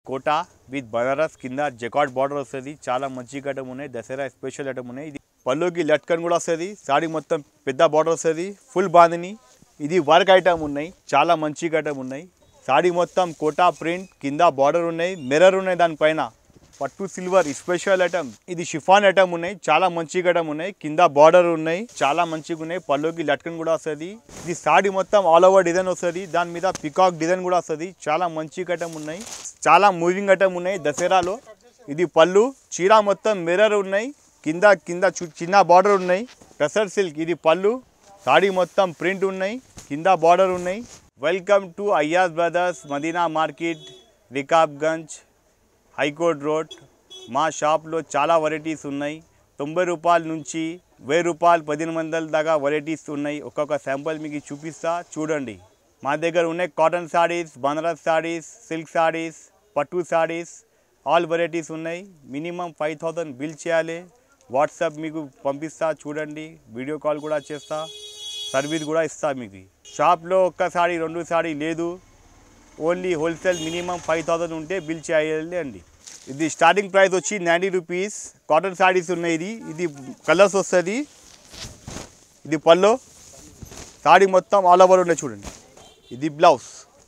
Quota with Banaras కింద జకాట్ border వస్తుంది. చాలా మంచి ఐటమ్ ఉన్నాయి. దసరా స్పెషల్ ఐటమ్ ఉన్నాయి. ఇది పళ్ళుకి లట్కన్ కూడా వస్తుంది. సారీ మొత్తం పెద్ద బార్డర్ వస్తుంది. ఫుల్ బాందిని. ఇది వర్క్ ఐటమ్ ఉన్నాయి. చాలా మంచి ఐటమ్ ఉన్నాయి. సారీ మొత్తం కోటా ప్రింట్ కింద బార్డర్ ఉన్నాయి. మిర్రర్ ఉన్నాయి దానిపైన. పట్టు సిల్వర్ స్పెషల్ ఐటమ్. ఇది షిఫాన్ ఐటమ్ ఉన్నాయి. చాలా మంచి ఐటమ్ ఉన్నాయి. కింద బార్డర్ ఉన్నాయి. చాలా మంచిగా ఉన్నాయి. పళ్ళుకి లట్కన్ కూడా వస్తుంది. ఇది సారీ మొత్తం ఆల్ ఓవర్ డిజైన్ వస్తుంది. దాని మీద పికాక్ డిజైన్ కూడా వస్తుంది. చాలా మంచి ఐటమ్ ఉన్నాయి. చాలా మూవింగ్ ఐటమ్ ఉన్నాయి దసరాలో. ఇది పళ్ళు. చీర మొత్తం మిర్రర్ ఉన్నాయి. కింద కింద చిన్న బార్డర్ ఉన్నాయి. టసర్ సిల్క్. ఇది పళ్ళు. సారీ మొత్తం ప్రింట్ ఉన్నాయి. కింద బార్డర్ ఉన్నాయి. Welcome to Ayaz brothers Madina market, Rikabganj, high court road. మా షాప్లో చాలా వెరైటీస్ ఉన్నాయి. 90 రూపాయల నుంచి 1000 రూపాయలు 1500 దాకా వెరైటీస్ ఉన్నాయి. ఒక్కొక్క శాంపుల్ మీకు చూపిస్తా చూడండి. మా దగ్గర ఉన్నాయి కాటన్ సారీస్, బనారస్ సారీస్, సిల్క్ సారీస్, పట్టు సారీస్, ఆల్ వెరైటీస్ ఉన్నాయి. మినిమం 5000 బిల్ చేయాలి. వాట్సాప్ మీకు పంపిస్తా చూడండి. వీడియో కాల్ కూడా చేస్తా. సర్వీస్ కూడా ఇస్తా మీకు. షాప్లో ఒక్క సారీ 2 సారీ లేదు. ఓన్లీ హోల్సేల్ మినిమం 5000 ఉంటే బిల్ చేయాలి అండి. ఇది స్టార్టింగ్ ప్రైస్ వచ్చి 90 రూపీస్. కాటన్ సారీస్ ఉన్నాయి. ఇది కలర్స్ వస్తుంది. ఇది పల్లో. సారీ మొత్తం ఆల్ ఓవర్ ఉన్నాయి చూడండి. ఇది బ్లౌజ్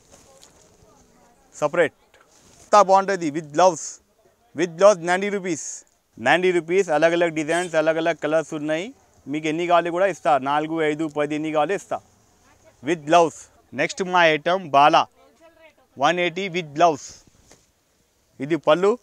సపరేట్. ఎంత బాగుంటుంది విత్ బ్లౌజ్. 90 రూపీస్. 90 రూపీస్. అలగ్ అలగ్ డిజైన్స్, అలగ్ అలగ్ కలర్స్ ఉన్నాయి. మీకు ఎన్ని కావాలి కూడా ఇస్తా. 4, 5, 10 ఎన్ని కావాలి ఇస్తా విత్ బ్లౌజ్. నెక్స్ట్ మా ఐటమ్ బాలా 180 విత్ బ్లౌజ్. ఇది పళ్ళు.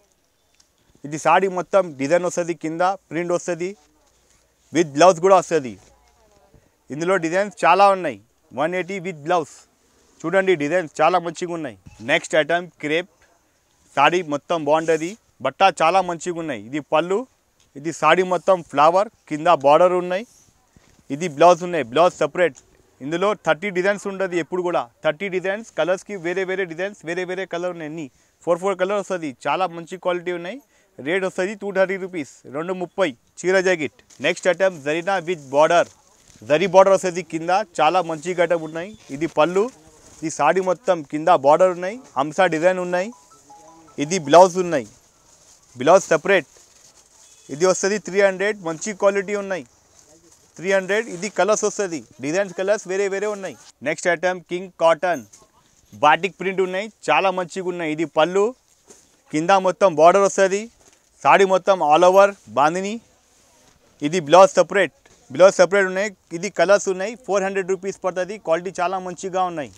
ఇది సారీ మొత్తం డిజైన్ వస్తుంది. కింద ప్రింట్ వస్తుంది. విత్ బ్లౌజ్ కూడా వస్తుంది. ఇందులో డిజైన్స్ చాలా ఉన్నాయి. 180 విత్ బ్లౌజ్. చూడండి డిజైన్స్ చాలా మంచిగా ఉన్నాయి. Next item crepe. సారీ మొత్తం బాగుంటుంది. బట్ట చాలా మంచిగా ఉన్నాయి. ఇది పళ్ళు. ఇది సారీ మొత్తం ఫ్లవర్. కింద బార్డర్ ఉన్నాయి. ఇది బ్లౌజ్ ఉన్నాయి. Blouse separate. ఇందులో 30 డిజైన్స్ ఉంటుంది. ఎప్పుడు కూడా 30 డిజైన్స్. కలర్స్కి వేరే వేరే డిజైన్స్, వేరే వేరే కలర్ ఉన్నాయి. అన్ని 4 కలర్ వస్తుంది. చాలా మంచి క్వాలిటీ ఉన్నాయి. రేట్ వస్తుంది 230 రూపీస్. 230 చీర జాకెట్. నెక్స్ట్ ఐటమ్ జరీనా విత్ బార్డర్. జరీ బార్డర్ వస్తుంది కింద. చాలా మంచి ఐటమ్ ఉన్నాయి. ఇది పళ్ళు. ఇది సారీ మొత్తం కింద బార్డర్ ఉన్నాయి. హంసా డిజైన్ ఉన్నాయి. ఇది బ్లౌజ్ ఉన్నాయి. Blouse separate. ఇది వస్తుంది 300. మంచి క్వాలిటీ ఉన్నాయి. 300. ఇది కలర్స్ వస్తుంది. డిజైన్స్ కలర్స్ వేరే వేరే ఉన్నాయి. Next item king cotton batik print ఉన్నాయి. చాలా మంచిగా ఉన్నాయి. ఇది పళ్ళు. కింద మొత్తం బార్డర్ వస్తుంది. సారీ మొత్తం ఆల్ ఓవర్ బాందిని. ఇది బ్లౌజ్ సపరేట్. బ్లౌజ్ సపరేట్ ఉన్నాయి. ఇది కలర్స్ ఉన్నాయి. 400 రూపీస్ పడుతుంది. క్వాలిటీ చాలా మంచిగా ఉన్నాయి.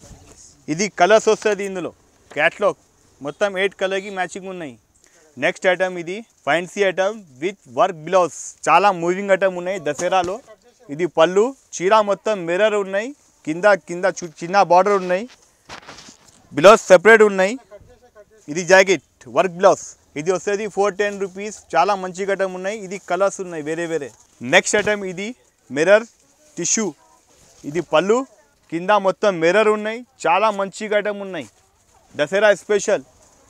ఇది కలర్స్ వస్తుంది. ఇందులో క్యాట్లాగ్ మొత్తం 8 కలర్కి మ్యాచింగ్ ఉన్నాయి. నెక్స్ట్ ఐటమ్ ఇది fancy item with work blouse. చాలా మూవింగ్ ఐటమ్ ఉన్నాయి దసరాలో. ఇది పళ్ళు. చీర మొత్తం మిర్రర్ ఉన్నాయి. కింద కింద చిన్న బార్డర్ ఉన్నాయి. బ్లౌజ్ సెపరేట్ ఉన్నాయి. ఇది జాకెట్ వర్క్ బ్లౌజ్. ఇది వస్తుంది 410 రూపీస్. చాలా మంచి ఐటమ్ ఉన్నాయి. ఇది కలర్స్ ఉన్నాయి వేరే వేరే. నెక్స్ట్ ఐటమ్ ఇది మిర్రర్ టిష్యూ. ఇది పళ్ళు. కింద మొత్తం మిర్రర్ ఉన్నాయి. చాలా మంచి ఐటమ్ ఉన్నాయి. దసరా స్పెషల్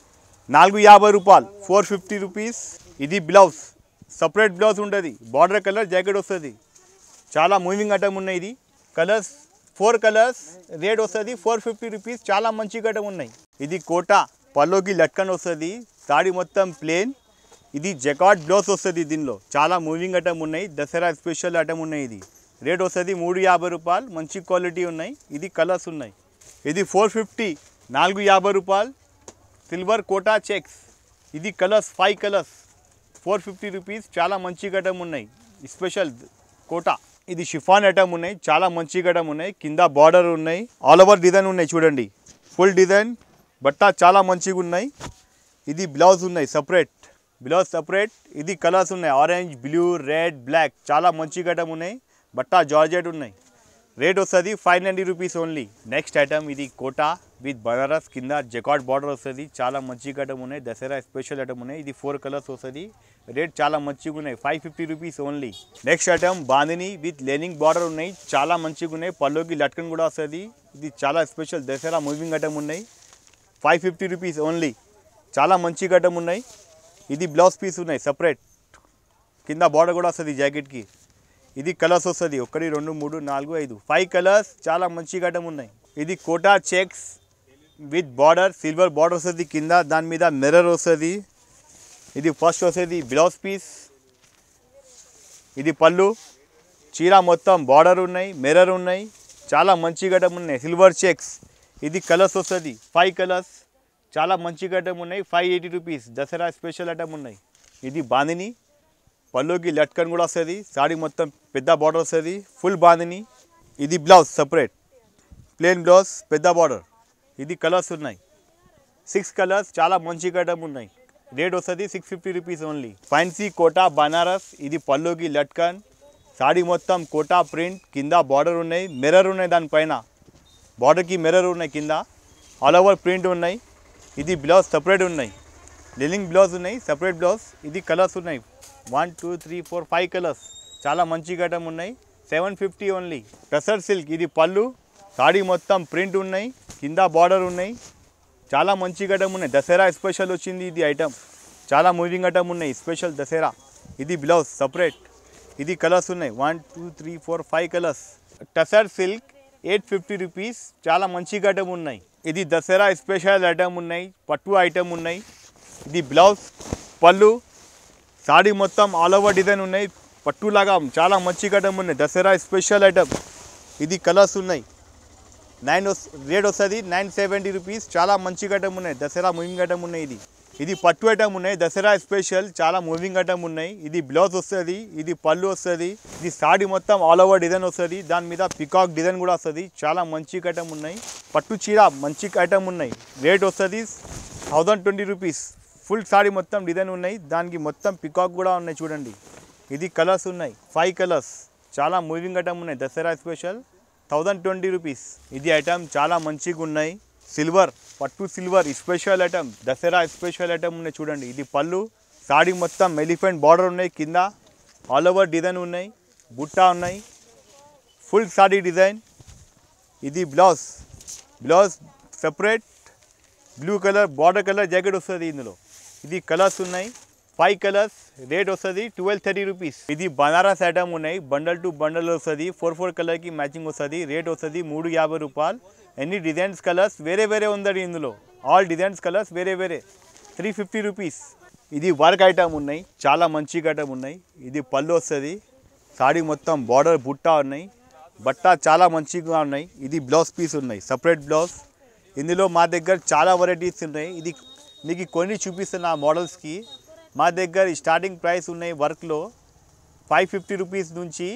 450 రూపాయలు. 450 రూపీస్. ఇది బ్లౌజ్ సపరేట్ బ్లౌజ్ ఉంటుంది. బార్డర్ కలర్ జాకెట్ వస్తుంది. చాలా మూవింగ్ ఐటమ్ ఉన్నాయి. ఇది కలర్స్ 4 కలర్స్. రేట్ వస్తుంది 450 రూపీస్. చాలా మంచి ఐటమ్ ఉన్నాయి. ఇది కోటా. పళ్ళుకి లట్కన్ వస్తుంది. సారీ మొత్తం ప్లేన్. ఇది జకాట్ బ్లౌజ్ వస్తుంది. దీనిలో చాలా మూవింగ్ ఐటమ్ ఉన్నాయి. దసరా స్పెషల్ ఐటమ్ ఉన్నాయి. ఇది రేట్ వస్తుంది 350 రూపాయలు. మంచి క్వాలిటీ ఉన్నాయి. ఇది కలర్స్ ఉన్నాయి. ఇది 450. 450 రూపాయలు. Silver Kota checks. ఇది కలర్స్ 5 కలర్స్. 450 రూపీస్. చాలా మంచి ఐటమ్ ఉన్నాయి. స్పెషల్ కోటా. ఇది షిఫాన్ ఐటమ్ ఉన్నాయి. చాలా మంచి ఐటమ్ ఉన్నాయి. కింద బార్డర్ ఉన్నాయి. ఆల్ ఓవర్ డిజైన్ ఉన్నాయి చూడండి. Full design. బట్ట చాలా మంచిగా ఉన్నాయి. ఇది బ్లౌజ్ ఉన్నాయి సపరేట్. Blouse separate. ఇది కలర్స్ ఉన్నాయి. Orange, blue, red, black. చాలా మంచి ఐటమ్ ఉన్నాయి. బట్ట జార్జెట్ ఉన్నాయి. రేట్ వస్తుంది 590 రూపీస్ ఓన్లీ. నెక్స్ట్ ఐటమ్ ఇది కోటా విత్ బనారస్. కింద జకాట్ బార్డర్ వస్తుంది. చాలా మంచి ఐటమ్ ఉన్నాయి. దసరా స్పెషల్ ఐటమ్ ఉన్నాయి. ఇది 4 కలర్స్ వస్తుంది. రేట్ చాలా మంచిగా ఉన్నాయి. 550 rupees only. Next item bandhani with lining border ఉన్నాయి. చాలా మంచిగా ఉన్నాయి. పళ్ళుకి లట్కన్ కూడా వస్తుంది. ఇది చాలా స్పెషల్ దసరా మూవింగ్ ఐటమ్ ఉన్నాయి. 550 రూపీస్ ఓన్లీ. చాలా మంచి ఐటమ్ ఉన్నాయి. ఇది బ్లౌజ్ పీస్ ఉన్నాయి సపరేట్. కింద బార్డర్ కూడా వస్తుంది జాకెట్కి. ఇది కలర్స్ వస్తుంది 1 2 3 4 5 5 కలర్స్. చాలా మంచి ఐటమ్ ఉన్నాయి. ఇది Kota checks with border, silver border వస్తుంది కింద, దాని మీద మిర్రర్ వస్తుంది. ఇది ఫస్ట్ వస్తుంది బ్లౌజ్ పీస్. ఇది పళ్ళు. చీర మొత్తం బార్డర్ ఉన్నాయి, మిర్రర్ ఉన్నాయి, చాలా మంచి గడ్డం ఉన్నాయి. Silver checks. ఇది కలర్స్ వస్తుంది 5 కలర్స్, చాలా మంచి గడ్డం ఉన్నాయి. 580 రూపీస్ దసరా స్పెషల్ ఐటమ్ ఉన్నాయి. ఇది బాందిని. పళ్ళుకి లట్కన్ కూడా వస్తుంది. సాడీ మొత్తం పెద్ద బార్డర్ వస్తుంది, ఫుల్ బాందిని. ఇది బ్లౌజ్ సపరేట్, ప్లెయిన్ బ్లౌజ్, పెద్ద బార్డర్. ఇది కలర్స్ ఉన్నాయి 6 కలర్స్, చాలా మంచి గడ్డం ఉన్నాయి. రేట్ వస్తుంది 650 rupees only. Fancy Kota Banaras. ఇది పళ్ళుకి లట్కన్, సాడీ మొత్తం కోటా ప్రింట్, కింద బార్డర్ ఉన్నాయి, మిర్రర్ ఉన్నాయి, దానిపైన బార్డర్కి మిర్రర్ ఉన్నాయి, కింద ఆల్ ఓవర్ ప్రింట్ ఉన్నాయి. ఇది బ్లౌజ్ సపరేట్ ఉన్నాయి, లినింగ్ బ్లౌజ్ ఉన్నాయి, సపరేట్ బ్లౌజ్. ఇది కలర్స్ ఉన్నాయి 1 2 3 4 5 కలర్స్, చాలా మంచి గడ్డం ఉన్నాయి. 750 ఓన్లీ. టసర్ సిల్క్. ఇది పళ్ళు, సాడీ మొత్తం ప్రింట్ ఉన్నాయి, కింద బార్డర్ ఉన్నాయి, చాలా మంచి గడ్డం ఉన్నాయి. దసరా స్పెషల్ వచ్చింది ఇది ఐటమ్, చాలా మూవింగ్ ఐటమ్ ఉన్నాయి స్పెషల్ దసరా. ఇది బ్లౌజ్ సపరేట్. ఇది కలర్స్ ఉన్నాయి 1 2 3 4 5 కలర్స్. టసర్ సిల్క్ 850 రూపీస్, చాలా మంచి గడ్డం ఉన్నాయి. ఇది దసరా స్పెషల్ ఐటమ్ ఉన్నాయి, పట్టు ఐటమ్ ఉన్నాయి. ఇది బ్లౌజ్, పళ్ళు, సాడీ మొత్తం ఆల్ ఓవర్ డిజైన్ ఉన్నాయి, పట్టులాగా చాలా మంచి గడ్డం ఉన్నాయి. Dasara special item. ఇది కలర్స్ ఉన్నాయి. రేట్ వస్తుంది 970 రూపీస్, చాలా మంచి గడ్డం ఉన్నాయి. దసరా మూవింగ్ ఐటమ్ ఉన్నాయి. ఇది పట్టు ఐటమ్ ఉన్నాయి, దసరా స్పెషల్, చాలా మూవింగ్ ఐటమ్ ఉన్నాయి. ఇది బ్లౌజ్ వస్తుంది, ఇది పళ్ళు వస్తుంది, ఇది సాడీ మొత్తం ఆల్ ఓవర్ డిజైన్ వస్తుంది, దాని మీద పికాక్ డిజైన్ కూడా వస్తుంది, చాలా మంచి ఐటమ్ ఉన్నాయి. పట్టు చీర మంచి ఐటమ్ ఉన్నాయి. రేట్ వస్తుంది 1020 రూపీస్. ఫుల్ సాడీ మొత్తం డిజైన్ ఉన్నాయి, దానికి మొత్తం పికాక్ కూడా ఉన్నాయి చూడండి. ఇది కలర్స్ ఉన్నాయి 5 కలర్స్, చాలా మూవింగ్ ఐటమ్ ఉన్నాయి. Dasara special 1020 rupees. ఇది ఐటమ్ చాలా మంచిగా ఉన్నాయి. సిల్వర్, పట్టు silver special item, Dasara special item ఉన్నాయి చూడండి. ఇది పళ్ళు, సాడీ మొత్తం ఎలిఫెంట్ బార్డర్ ఉన్నాయి, కింద ఆల్ ఓవర్ డిజైన్ ఉన్నాయి, బుట్ట ఉన్నాయి, ఫుల్ సాడీ డిజైన్. ఇది blouse, blouse separate, blue colour border colour jacket వస్తుంది ఇందులో. ఇది కలర్స్ ఉన్నాయి 5 కలర్స్. రేట్ వస్తుంది 1230 రూపీస్. ఇది బనారస్ ఐటమ్ ఉన్నాయి, బండల్ టు బండల్ వస్తుంది, 4 కలర్కి మ్యాచింగ్ వస్తుంది. రేట్ వస్తుంది 350 రూపాయలు. ఎన్ని డిజైన్స్ కలర్స్ వేరే వేరే ఉందండి ఇందులో, ఆల్ డిజైన్స్ కలర్స్ వేరే వేరే. 350 రూపీస్. ఇది వర్క్ ఐటమ్ ఉన్నాయి, చాలా మంచి ఐటమ్ ఉన్నాయి. ఇది పళ్ళు వస్తుంది, సాడీ మొత్తం బార్డర్ బుట్ట ఉన్నాయి, బట్ట చాలా మంచిగా ఉన్నాయి. ఇది బ్లౌజ్ పీస్ ఉన్నాయి, సపరేట్ బ్లౌజ్. ఇందులో మా దగ్గర చాలా వెరైటీస్ ఉన్నాయి. ఇది మీకు కొన్ని చూపిస్తున్న మోడల్స్కి. మా దగ్గర స్టార్టింగ్ ప్రైస్ ఉన్నాయి వర్క్లో 550 రూపీస్ నుంచి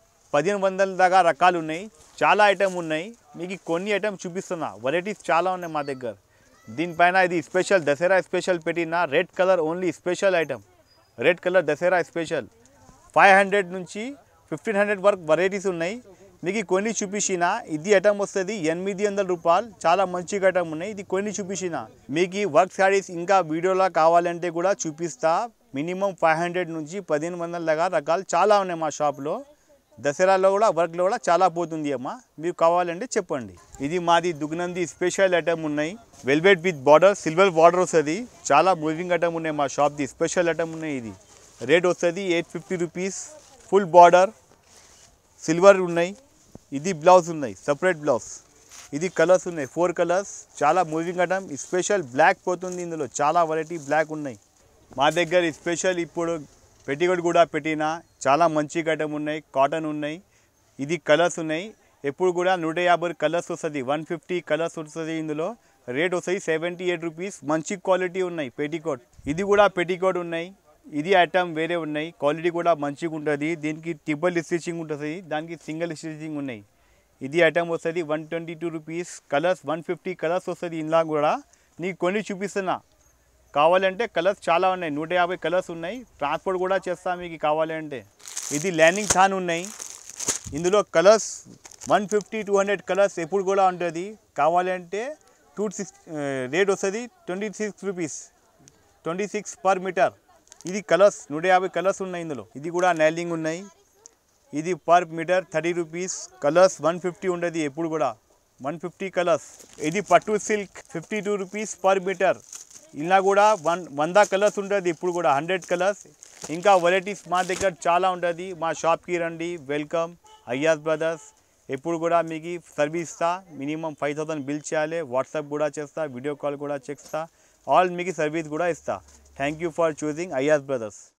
1500 దాకా రకాలు ఉన్నాయి, చాలా ఐటమ్ ఉన్నాయి. మీకు కొన్ని ఐటమ్ చూపిస్తున్నా, వెరైటీస్ చాలా ఉన్నాయి మా దగ్గర. దీనిపైన ఇది స్పెషల్ దసరా స్పెషల్ పెట్టిన red colour only special item, red colour Dasara special. 500 నుంచి 1500 వరకు వెరైటీస్ ఉన్నాయి. మీకు కొన్ని చూపించిన. ఇది ఐటమ్ వస్తుంది 800 రూపాయలు, చాలా మంచి ఐటమ్ ఉన్నాయి. ఇది కొన్ని చూపించిన. మీకు వర్క్ శారీస్ ఇంకా వీడియోలా కావాలంటే కూడా చూపిస్తా. మినిమం 500 నుంచి 1500 దాకా రకాలు చాలా ఉన్నాయి మా షాప్లో. దసరాలో కూడా వర్క్లో కూడా చాలా పోతుంది అమ్మా, మీకు కావాలంటే చెప్పండి. ఇది మాది దుగ్నంది స్పెషల్ ఐటమ్ ఉన్నాయి, velvet with border, silver border వస్తుంది, చాలా మూవింగ్ ఐటమ్ ఉన్నాయి మా షాప్ది, స్పెషల్ ఐటమ్ ఉన్నాయి. ఇది రేట్ వస్తుంది 850 రూపీస్. ఫుల్ బార్డర్ సిల్వర్ ఉన్నాయి. ఇది బ్లౌజ్ ఉన్నాయి, సపరేట్ బ్లౌజ్. ఇది కలర్స్ ఉన్నాయి 4 కలర్స్, చాలా మూవింగ్ ఐటమ్. స్పెషల్ బ్లాక్ పోతుంది ఇందులో, చాలా వెరైటీ బ్లాక్ ఉన్నాయి మా దగ్గర. స్పెషల్ ఇప్పుడు పెట్టికోట్ కూడా పెట్టిన, చాలా మంచి ఐటమ్ ఉన్నాయి, కాటన్ ఉన్నాయి. ఇది కలర్స్ ఉన్నాయి. ఎప్పుడు కూడా 150 కలర్స్ వస్తుంది, 150 కలర్స్ వస్తుంది ఇందులో. రేట్ వస్తుంది 78 రూపీస్. మంచి క్వాలిటీ ఉన్నాయి పెట్టికోట్. ఇది కూడా పెట్టికోట్ ఉన్నాయి. ఇది ఐటమ్ వేరే ఉన్నాయి, క్వాలిటీ కూడా మంచిగా ఉంటుంది. దీనికి ట్రిపుల్ స్టిచ్చింగ్ ఉంటుంది, దానికి సింగిల్ స్టిచ్చింగ్ ఉన్నాయి. ఇది ఐటమ్ వస్తుంది 122 రూపీస్. కలర్స్ 150 కలర్స్ వస్తుంది ఇందులో కూడా. నీకు కొన్ని చూపిస్తున్నా, కావాలంటే కలర్స్ చాలా ఉన్నాయి, 150 కలర్స్ ఉన్నాయి. ట్రాన్స్పోర్ట్ కూడా చేస్తాం మీకు కావాలంటే. ఇది లైనింగ్ థాన్ ఉన్నాయి, ఇందులో కలర్స్ 150-200 కలర్స్ ఎప్పుడు కూడా ఉంటుంది. కావాలంటే 26 రేట్ వస్తుంది 26 రూపీస్, 26 పర్ మీటర్. ఇది కలర్స్ 150 కలర్స్ ఉన్నాయి ఇందులో. ఇది కూడా నైలింగ్ ఉన్నాయి. ఇది పర్ మీటర్ 30 రూపీస్. కలర్స్ 150 ఉండదు ఎప్పుడు కూడా, 150 కలర్స్. ఇది పట్టు సిల్క్ 52 రూపీస్ పర్ మీటర్. ఇలా కూడా 100 కలర్స్ ఉంటుంది ఇప్పుడు కూడా, 100 కలర్స్. ఇంకా వెరైటీస్ మా దగ్గర చాలా ఉంటుంది. మా షాప్కి రండి, వెల్కమ్. అయ్యాజ్ బ్రదర్స్ ఎప్పుడు కూడా మీకు సర్వీస్ ఇస్తా. మినిమం 5000 బిల్ చేయాలి. వాట్సాప్ కూడా చేస్తా, వీడియో కాల్ కూడా చేస్తా, ఆల్ మీకు సర్వీస్ కూడా ఇస్తా. Thank you for choosing Ayaz brothers.